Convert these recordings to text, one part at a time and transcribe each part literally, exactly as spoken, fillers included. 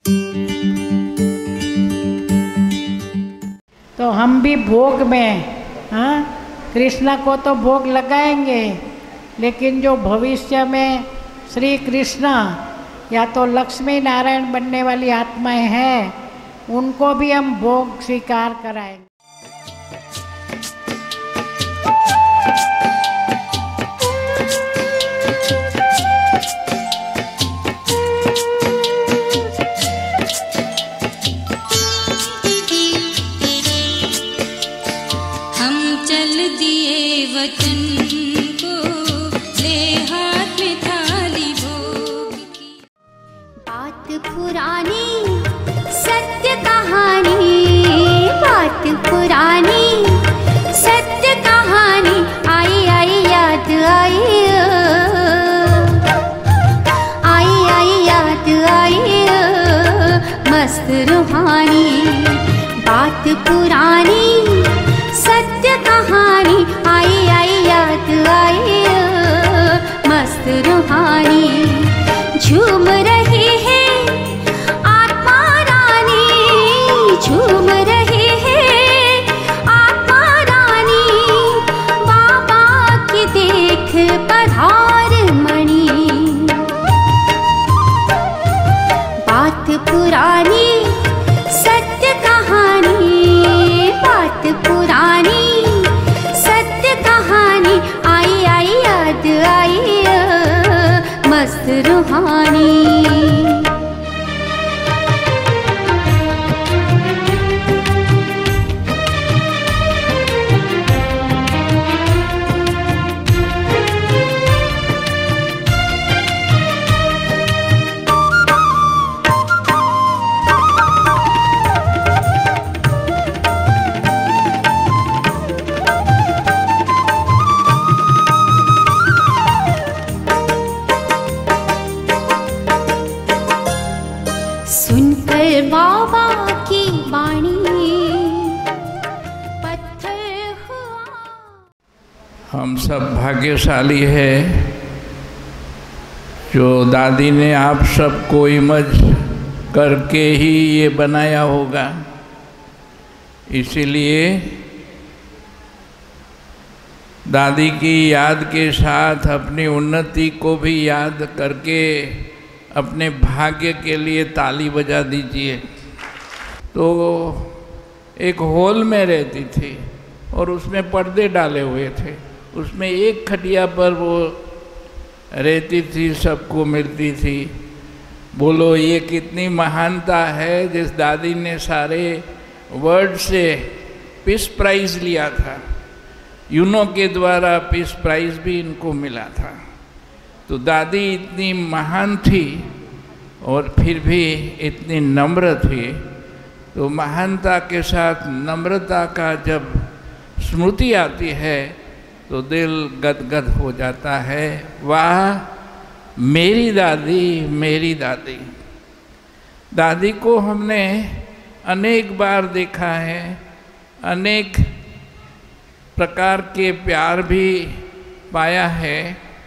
तो हम भी भोग में, हाँ, कृष्ण को तो भोग लगाएंगे, लेकिन जो भविष्य में श्री कृष्ण या तो लक्ष्मी नारायण बनने वाली आत्माएं हैं, उनको भी हम भोग स्वीकार कराएंगे। बात पुरानी सत्य कहानी, आई आई याद आई मस्त रूहानी। झूम रही है आत्मा रानी, झूम रही है आत्मा रानी, बाबा की देख पधार मणि। बात पुरानी सत्य कहानी, बात पुरानी सत्य कहानी, आई आई याद आई मस्त रूहानी। सुनकर बाबा की वाणी पत्थर हुआ। हम सब भाग्यशाली है जो दादी ने आप सबको इमर्ज करके ही ये बनाया होगा। इसीलिए दादी की याद के साथ अपनी उन्नति को भी याद करके अपने भाग्य के लिए ताली बजा दीजिए। तो एक हॉल में रहती थी और उसमें पर्दे डाले हुए थे, उसमें एक खटिया पर वो रहती थी, सबको मिलती थी। बोलो ये कितनी महानता है, जिस दादी ने सारे वर्ल्ड से पीस प्राइज़ लिया था, यूनो के द्वारा पीस प्राइज़ भी इनको मिला था। तो दादी इतनी महान थी और फिर भी इतनी नम्र थी। तो महानता के साथ नम्रता का जब स्मृति आती है तो दिल गदगद हो जाता है। वाह मेरी दादी, मेरी दादी। दादी को हमने अनेक बार देखा है, अनेक प्रकार के प्यार भी पाया है।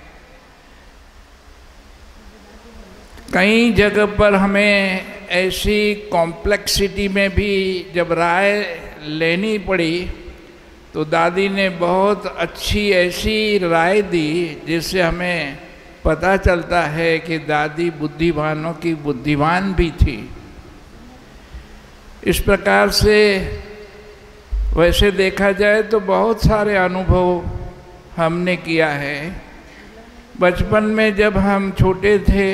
कई जगह पर हमें ऐसी कॉम्प्लेक्सिटी में भी जब राय लेनी पड़ी तो दादी ने बहुत अच्छी ऐसी राय दी जिससे हमें पता चलता है कि दादी बुद्धिमानों की बुद्धिमान भी थी। इस प्रकार से वैसे देखा जाए तो बहुत सारे अनुभव हमने किया है। बचपन में जब हम छोटे थे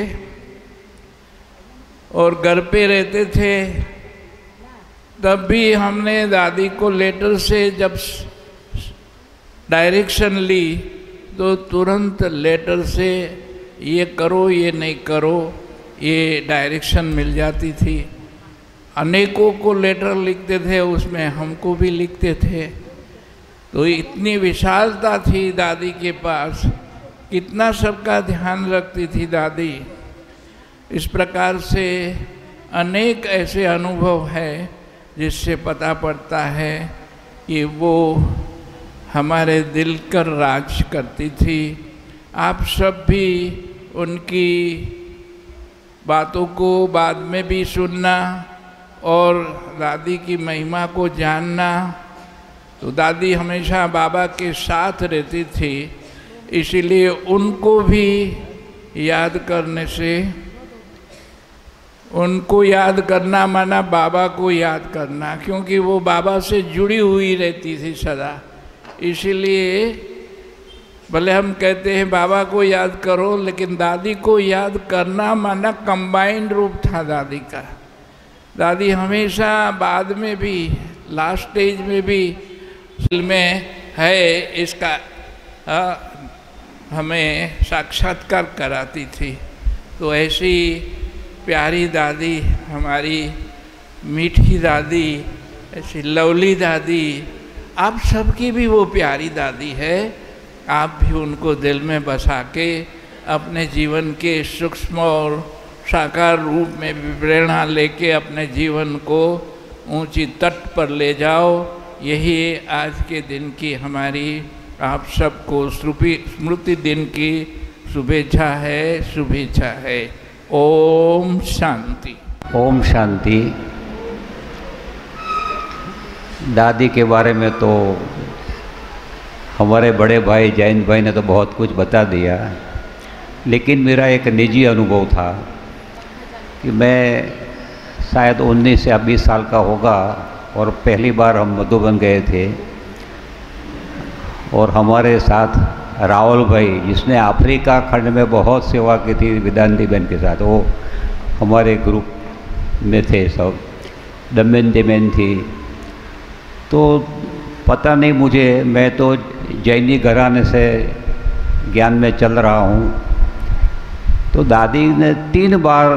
और घर पे रहते थे तब भी हमने दादी को लेटर से जब डायरेक्शन ली तो तुरंत लेटर से ये करो ये नहीं करो ये डायरेक्शन मिल जाती थी। अनेकों को लेटर लिखते थे, उसमें हमको भी लिखते थे। तो इतनी विशालता थी दादी के पास, कितना सबका ध्यान रखती थी दादी। इस प्रकार से अनेक ऐसे अनुभव है जिससे पता पड़ता है कि वो हमारे दिल कर राज करती थी। आप सब भी उनकी बातों को बाद में भी सुनना और दादी की महिमा को जानना। तो दादी हमेशा बाबा के साथ रहती थी, इसीलिए उनको भी याद करने से, उनको याद करना माना बाबा को याद करना, क्योंकि वो बाबा से जुड़ी हुई रहती थी सदा। इसीलिए भले हम कहते हैं बाबा को याद करो, लेकिन दादी को याद करना माना कंबाइंड रूप था दादी का। दादी हमेशा बाद में भी, लास्ट स्टेज में भी में है इसका आ, हमें साक्षात्कार कराती थी। तो ऐसी प्यारी दादी, हमारी मीठी दादी, ऐसी लवली दादी, आप सबकी भी वो प्यारी दादी है। आप भी उनको दिल में बसा के अपने जीवन के सूक्ष्म और साकार रूप में भी प्रेरणा लेके अपने जीवन को ऊंची तट पर ले जाओ। यही आज के दिन की हमारी आप सबको स्मृति दिन की शुभेच्छा है, शुभेच्छा है। ओम शांति। ओम शांति। दादी के बारे में तो हमारे बड़े भाई जयंत भाई ने तो बहुत कुछ बता दिया, लेकिन मेरा एक निजी अनुभव था कि मैं शायद उन्नीस या बीस साल का होगा और पहली बार हम मधुबन गए थे और हमारे साथ राहुल भाई, जिसने अफ्रीका खंड में बहुत सेवा की थी वेदांती बहन के साथ, वो हमारे ग्रुप में थे सब। दमयंती बहन थी। तो पता नहीं मुझे, मैं तो जैनी घराने से ज्ञान में चल रहा हूँ। तो दादी ने तीन बार,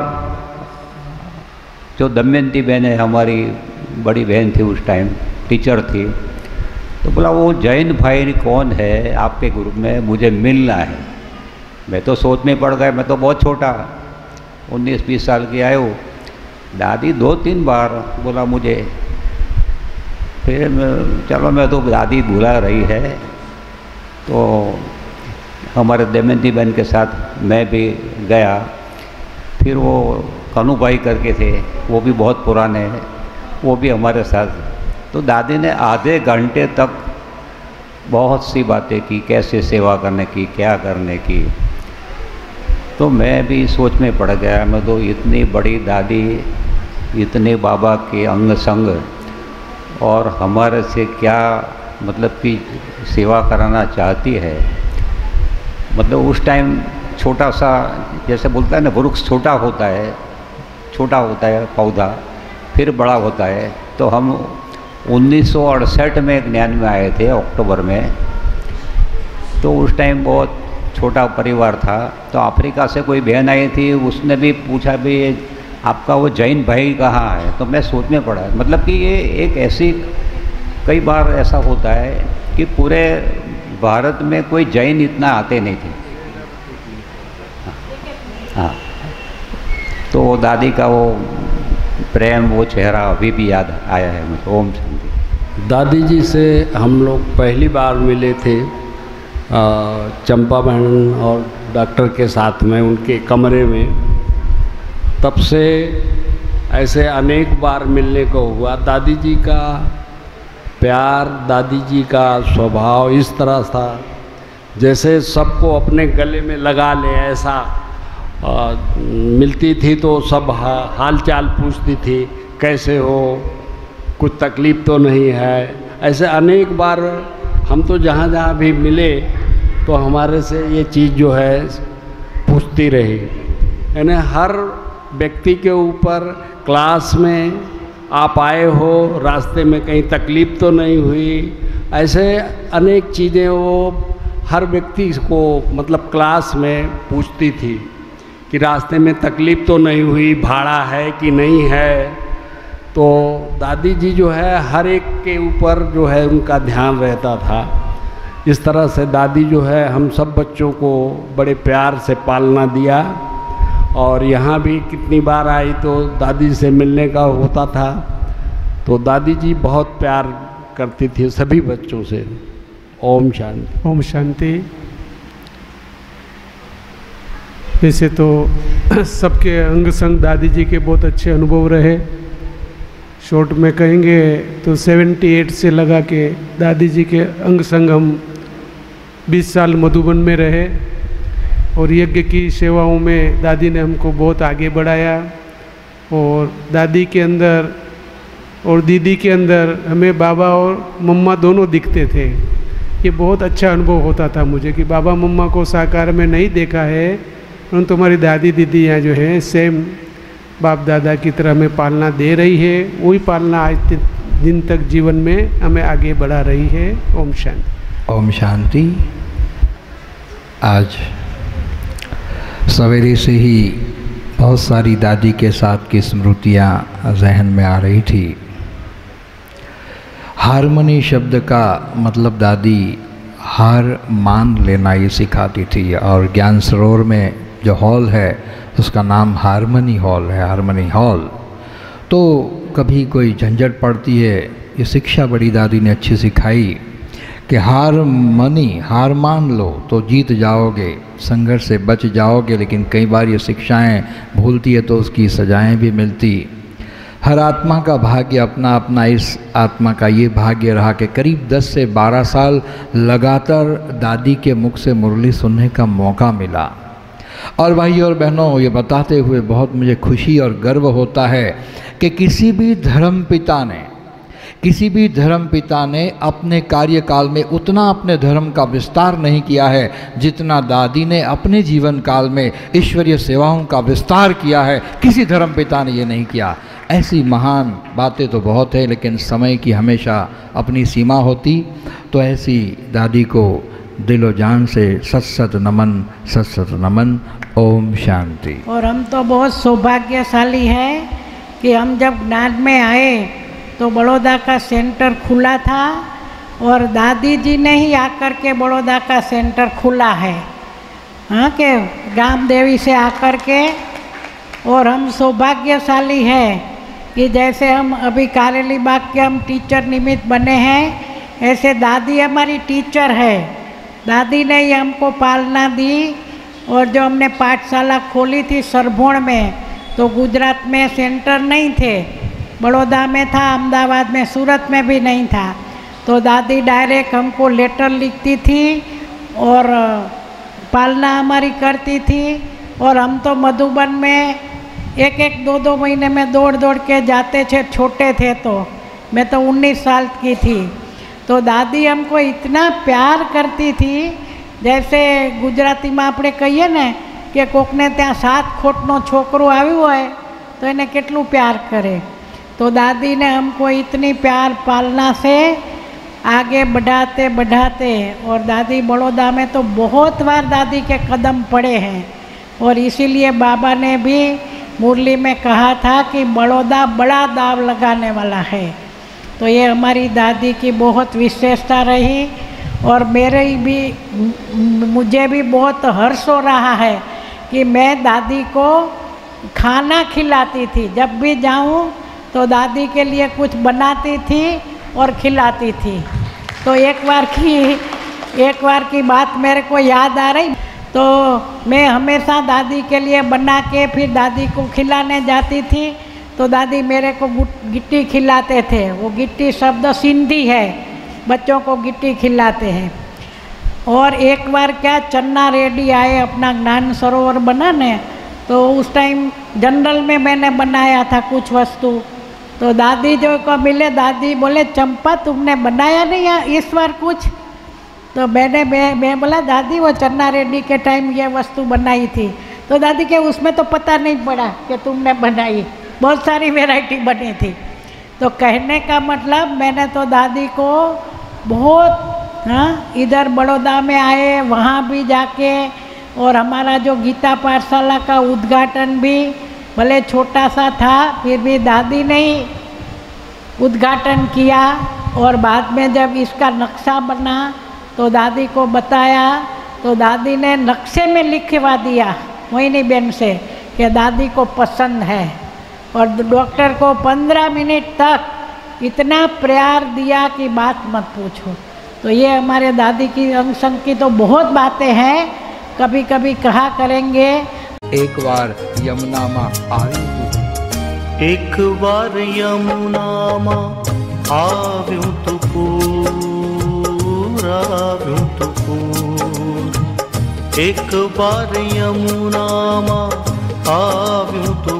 जो दमयंती बहन है हमारी बड़ी बहन थी उस टाइम, टीचर थी, तो बोला वो जैन भाई कौन है आपके ग्रुप में, मुझे मिलना है। मैं तो सोच में पड़ गया, मैं तो बहुत छोटा उन्नीस बीस साल की आयु। दादी दो तीन बार बोला मुझे, फिर मैं, चलो मैं तो दादी बुला रही है, तो हमारे दमयंती बहन के साथ मैं भी गया। फिर वो कनु भाई करके थे, वो भी बहुत पुराने हैं, वो भी हमारे साथ। तो दादी ने आधे घंटे तक बहुत सी बातें की, कैसे सेवा करने की, क्या करने की। तो मैं भी सोच में पड़ गया, मैं तो इतनी बड़ी दादी, इतने बाबा के अंग संग, और हमारे से क्या मतलब कि सेवा कराना चाहती है। मतलब उस टाइम छोटा सा, जैसे बोलता है ना, वृक्ष छोटा होता है, छोटा होता है पौधा, फिर बड़ा होता है। तो हम उन्नीस सौ अड़सठ में ज्ञान में आए थे अक्टूबर में। तो उस टाइम बहुत छोटा परिवार था। तो अफ्रीका से कोई बहन आई थी, उसने भी पूछा भी आपका वो जैन भाई कहाँ है। तो मैं सोच में पड़ा, मतलब कि ये एक ऐसी, कई बार ऐसा होता है कि पूरे भारत में कोई जैन इतना आते नहीं थे। हाँ, तो वो दादी का वो प्रेम, वो चेहरा अभी भी याद आया है मुझे। ओम शांति। दादी जी से हम लोग पहली बार मिले थे चंपा बहन और डॉक्टर के साथ में, उनके कमरे में। तब से ऐसे अनेक बार मिलने को हुआ। दादी जी का प्यार, दादी जी का स्वभाव इस तरह था जैसे सबको अपने गले में लगा ले, ऐसा आ, मिलती थी तो सब हा, हाल चाल पूछती थी, कैसे हो, कुछ तकलीफ़ तो नहीं है। ऐसे अनेक बार हम तो जहाँ जहाँ भी मिले तो हमारे से ये चीज़ जो है पूछती रही। यानी हर व्यक्ति के ऊपर, क्लास में आप आए हो, रास्ते में कहीं तकलीफ़ तो नहीं हुई, ऐसे अनेक चीज़ें वो हर व्यक्ति को मतलब क्लास में पूछती थी कि रास्ते में तकलीफ़ तो नहीं हुई, भाड़ा है कि नहीं है। तो दादी जी जो है हर एक के ऊपर जो है उनका ध्यान रहता था। इस तरह से दादी जो है हम सब बच्चों को बड़े प्यार से पालना दिया। और यहाँ भी कितनी बार आई तो दादी से मिलने का होता था। तो दादी जी बहुत प्यार करती थी सभी बच्चों से। ओम शांति। ओम शांति। वैसे तो सबके अंग संग दादी जी के बहुत अच्छे अनुभव रहे। शॉर्ट में कहेंगे तो अठहत्तर से लगा के दादी जी के अंग संग हम बीस साल मधुबन में रहे और यज्ञ की सेवाओं में दादी ने हमको बहुत आगे बढ़ाया। और दादी के अंदर और दीदी के अंदर हमें बाबा और मम्मा दोनों दिखते थे। ये बहुत अच्छा अनुभव होता था मुझे कि बाबा मम्मा को साकार में नहीं देखा है, परंतु तुम्हारी दादी दीदी यहाँ जो है सेम बाप दादा की तरह हमें पालना दे रही है। वही पालना आज दिन तक जीवन में हमें आगे बढ़ा रही है। ओम शांति। ओम शांति। आज सवेरे से ही बहुत सारी दादी के साथ की स्मृतियाँ जहन में आ रही थी। हारमोनी शब्द का मतलब दादी हार मान लेना ये सिखाती थी और ज्ञान सरोवर में जो हॉल है उसका नाम हारमोनी हॉल है, हारमोनी हॉल। तो कभी कोई झंझट पड़ती है, ये शिक्षा बड़ी दादी ने अच्छी सिखाई कि हार मनी हार मान लो तो जीत जाओगे, संघर्ष से बच जाओगे। लेकिन कई बार ये शिक्षाएं भूलती है तो उसकी सजाएं भी मिलती। हर आत्मा का भाग्य अपना अपना। इस आत्मा का ये भाग्य रहा कि करीब दस से बारह साल लगातार दादी के मुख से मुरली सुनने का मौका मिला। और भाई और बहनों, ये बताते हुए बहुत मुझे खुशी और गर्व होता है कि किसी भी धर्म पिता ने किसी भी धर्म पिता ने अपने कार्यकाल में उतना अपने धर्म का विस्तार नहीं किया है जितना दादी ने अपने जीवन काल में ईश्वरीय सेवाओं का विस्तार किया है। किसी धर्म पिता ने ये नहीं किया। ऐसी महान बातें तो बहुत है, लेकिन समय की हमेशा अपनी सीमा होती। तो ऐसी दादी को दिलो जान से सत सत नमन, सत सत नमन। ओम शांति। और हम तो बहुत सौभाग्यशाली हैं कि हम जब ज्ञान में आए तो बड़ौदा का सेंटर खुला था और दादी जी ने ही आकर के बड़ौदा का सेंटर खुला है। हाँ के राम देवी से आकर के। और हम सौभाग्यशाली हैं कि जैसे हम अभी कारेली बाग के हम टीचर निमित्त बने हैं, ऐसे दादी हमारी टीचर है। दादी ने ही हमको पालना दी। और जो हमने पाठशाला खोली थी सरभोण में, तो गुजरात में सेंटर नहीं थे, बड़ौदा में था, अहमदाबाद में, सूरत में भी नहीं था। तो दादी डायरेक्ट हमको लेटर लिखती थी और पालना हमारी करती थी। और हम तो मधुबन में एक एक दो दो महीने में दौड़ दौड़ के जाते थे, छोटे थे तो। मैं तो उन्नीस साल की थी। तो दादी हमको इतना प्यार करती थी, जैसे गुजराती में આપણે કહીએ ને કે કોકને ત્યાં સાત ખોટનો છોકરો આવ્યો હોય तो इन्हें કેટલું प्यार करे। तो दादी ने हमको इतनी प्यार पालना से आगे बढ़ाते बढ़ाते, और दादी बड़ौदा में तो बहुत बार दादी के कदम पड़े हैं। और इसीलिए बाबा ने भी मुरली में कहा था कि बड़ौदा बड़ा दाव लगाने वाला है। तो ये हमारी दादी की बहुत विशेषता रही। और मेरे भी मुझे भी बहुत हर्ष हो रहा है कि मैं दादी को खाना खिलाती थी। जब भी जाऊं तो दादी के लिए कुछ बनाती थी और खिलाती थी। तो एक बार की एक बार की बात मेरे को याद आ रही। तो मैं हमेशा दादी के लिए बना के फिर दादी को खिलाने जाती थी। तो दादी मेरे को गिट्टी खिलाते थे। वो गिट्टी शब्द सिंधी है, बच्चों को गिट्टी खिलाते हैं। और एक बार क्या चन्ना रेड्डी आए अपना ज्ञान सरोवर बनाने, तो उस टाइम जनरल में मैंने बनाया था कुछ वस्तु। तो दादी जो को मिले, दादी बोले चंपा तुमने बनाया नहीं इस बार कुछ? तो मैंने मैं मैं बोला दादी वो चन्ना रेड्डी के टाइम ये वस्तु बनाई थी। तो दादी के उसमें तो पता नहीं पड़ा कि तुमने बनाई, बहुत सारी वैरायटी बनी थी। तो कहने का मतलब मैंने तो दादी को बहुत, हाँ, इधर बड़ौदा में आए वहाँ भी जाके, और हमारा जो गीता पाठशाला का उद्घाटन भी भले छोटा सा था फिर भी दादी ने ही उद्घाटन किया। और बाद में जब इसका नक्शा बना तो दादी को बताया, तो दादी ने नक्शे में लिखवा दिया मोहिनी बहन से कि दादी को पसंद है। और डॉक्टर को पंद्रह मिनट तक इतना प्यार दिया कि बात मत पूछो। तो ये हमारे दादी की अंग संग की तो बहुत बातें हैं, कभी कभी कहा करेंगे। एक बार यमुना माँ आव्यूं तू एक बार यमुना माँ आव्यूं तू पूर आव्यूं तू पूर एक बार यमुना माँ आव्यूं तू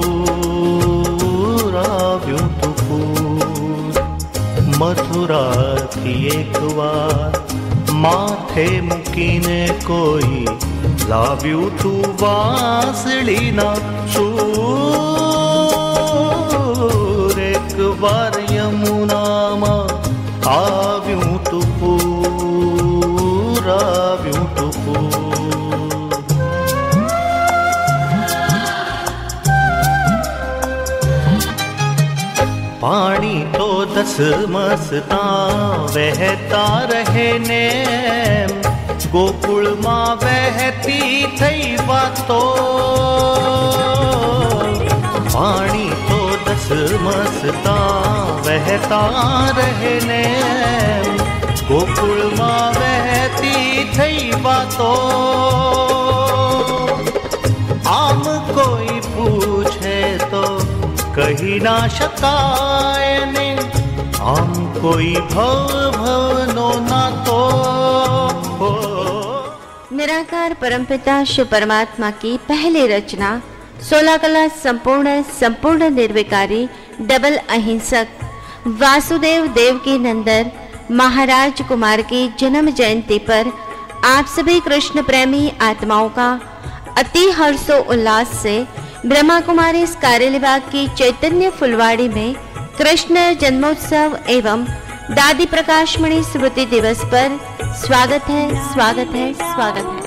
पूर आव्यूं तू पूर मथुरा थी एक बार माथे मुकीने कोई लाव्यूं तू वांसળી ना सूर एक बार यमुना माँ आव्यूं तू पूर आव्यूं तू पूर पानी तो दस मस्ता वहता रहे नेम गोकुल माँ बहती थई बातो पानी तो दस मस्ता वहता रहे नेम गोकुल माँ बहती थई बातो आम कोई पूछे तो कही ना शकाय ने आम कोई भव भवनो ना तो हो। निराकार परमपिता शिव परमात्मा की पहली रचना सोलह कला संपूर्ण संपूर्ण निर्विकारी डबल अहिंसक वासुदेव देवकी नंदन महाराज कुमार की जन्म जयंती पर आप सभी कृष्ण प्रेमी आत्माओं का अति हर्षो उल्लास से ब्रह्मा कुमारी कार्यलिबाग की चैतन्य फुलवाड़ी में कृष्ण जन्मोत्सव एवं दादी प्रकाशमणि स्मृति दिवस पर स्वागत है स्वागत है स्वागत है।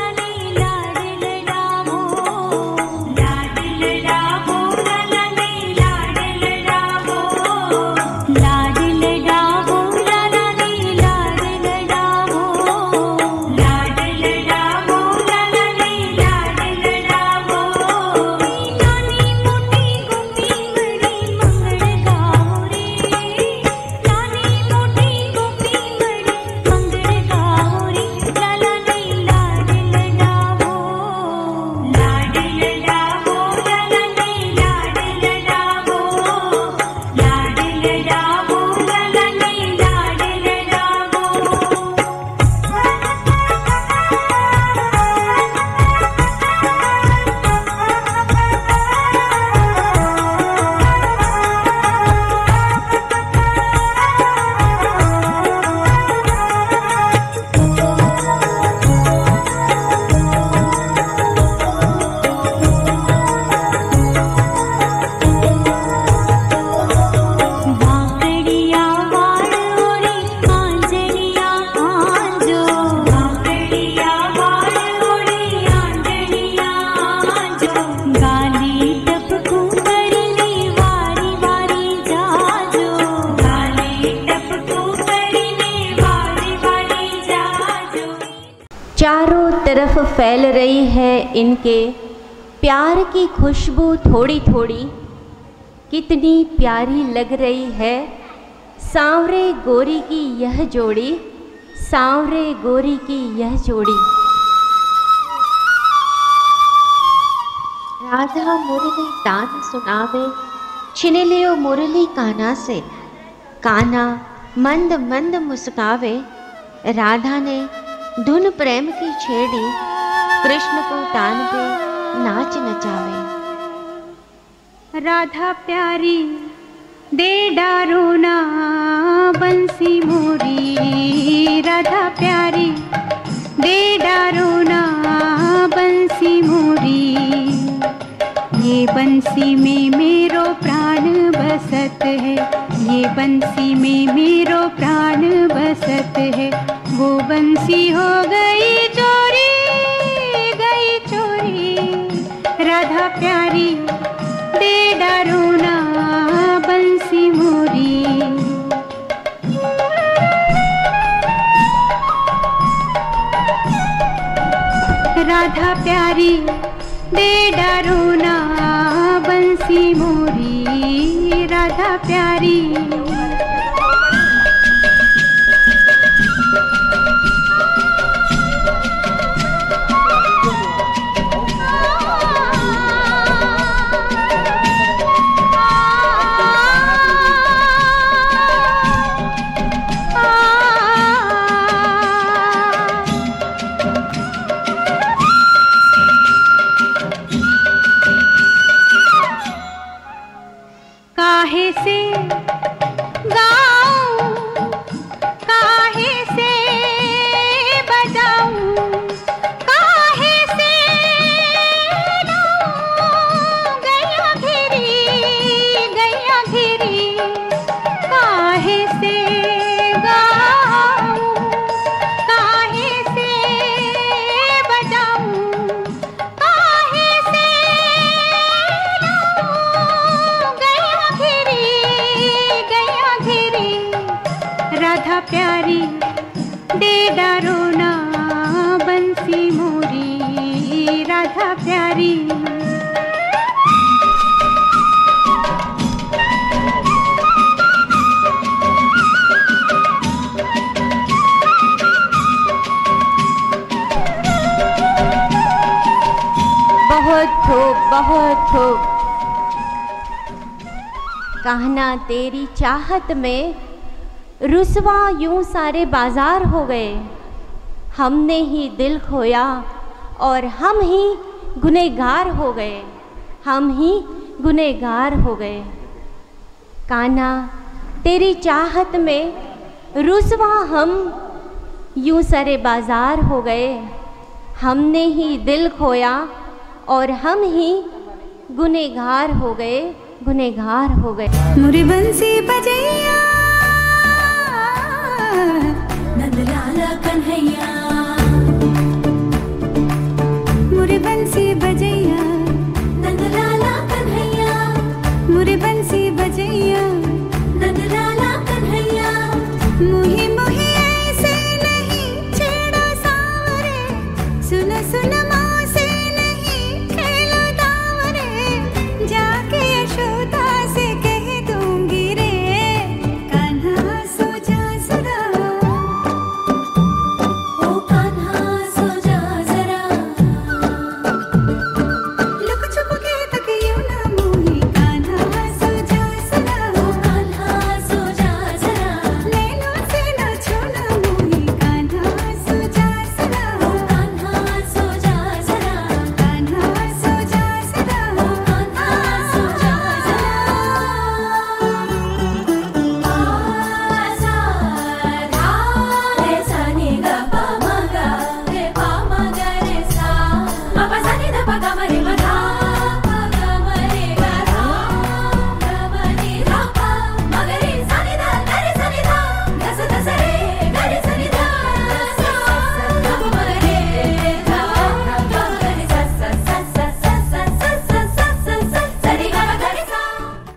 तरफ फैल रही है इनके प्यार की खुशबू थोड़ी थोड़ी, कितनी प्यारी लग रही है सांवरे गोरी की यह जोड़ी, सांवरे गोरी की यह जोड़ी। राधा मुरली तान सुनावे, छिन लियो मुरली कान्हा से, कान्हा मंद मंद मुस्कावे। राधा ने धुन प्रेम की छेड़ी, कृष्ण को तान पे नाच नचावे। राधा प्यारी दे डारो ना बंसी मोरी, राधा प्यारी दे डारो ना बंसी मोरी। ये बंसी में मेरो प्राण बसत है, ये बंसी में मेरो प्राण बसत है। वो बंसी हो गई चोरी, गई चोरी। राधा प्यारी दे डारो ना बंसी मोरी। राधा प्यारी दे डारो ना बंसी मोरी, राधा प्यारी। काहे से गाऊं, काहे से बजाऊं, काहे से गाऊं, गैया घिरी गैया घिरी, काहे से गाऊं, काहे से बजाऊं, काहे से गाऊं, गैया घिरी गैया घिरी, राधा प्यारी दे डारो ना बंसी मोरी, राधा प्यारी। बहुत खूब बहुत खूब। कहना तेरी चाहत में रुसवा यूं सारे बाजार हो गए, हमने ही दिल खोया और हम ही गुनहगार हो गए, हम ही गुनहगार हो गए। कान्हा तेरी चाहत में रुसवा हम यूं सारे बाजार हो गए, हमने ही दिल खोया और हम ही गुनहगार हो गए, गुनहगार हो गए। मुरी बंसी बजैया नंदलाला कन्हैया, मुरी बंसी बजैया नंदलाला कन्हैया, मुरी बंसी बजैया नंदलाला कन्हैया, मुही मुही ऐसे नहीं छेड़ो सावरे, सुन सुन मौसे नहीं खेलो दावरे, जाके यशोदा से कह दूंगी रे, कान्हा सो जा जरा, ओ कान्हा सो जा जरा, लुक छुप के तक यूं ना मोही, कान्हा सो जा जरा, ओ कान्हा सो जा जरा, नैनों से ना छूना मोही, कान्हा सो जा जरा, ओ कान्हा सो जा जरा, कान्हा सो जा जरा, ओ कान्हा सो जा जरा। सा धा रे सा नि ग प म ग रे प म ग रे सा, म प सा नि ध प ग म रे म धा, प ग म रे ग धा, ग म नि धा प, म ग रे सा नि ध ग रे सा नि ध, ग स ध स रे ग रे सा नि ध, सा ग प म रे धा, ग म ग रे सा सा सा सा सा सा सा सा सा सा सा सा रे ग म ग रे सा।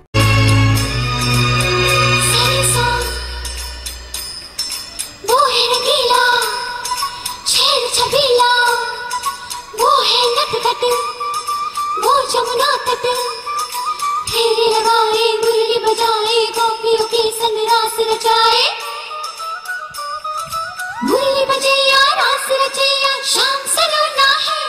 वो है रंगीला छेड़ छबीला, वो है नटखट वो जमुना तट, फेरे लगाए मुरली बजाए गोपियों के संग रास रचाए, मुरली बजैया रास रचैया शाम सलोना है,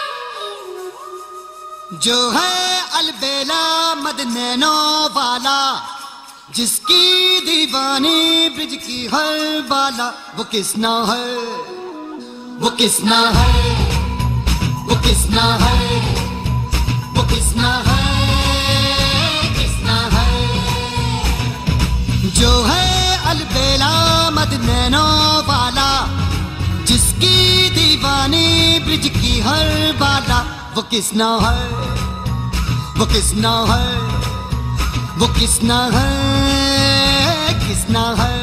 जो है अलबेला मद नैनो वाला, जिसकी दीवानी ब्रिज की हर बाला, वो किसना है, वो किसना है, वो किसना है, वो किसना है, किसना है, जो है अलबेला मद नैनो वाला, जिसकी दीवानी ब्रिज की हर बाला, वो किसना है, वो किसना है, वो किसना है, किसना है।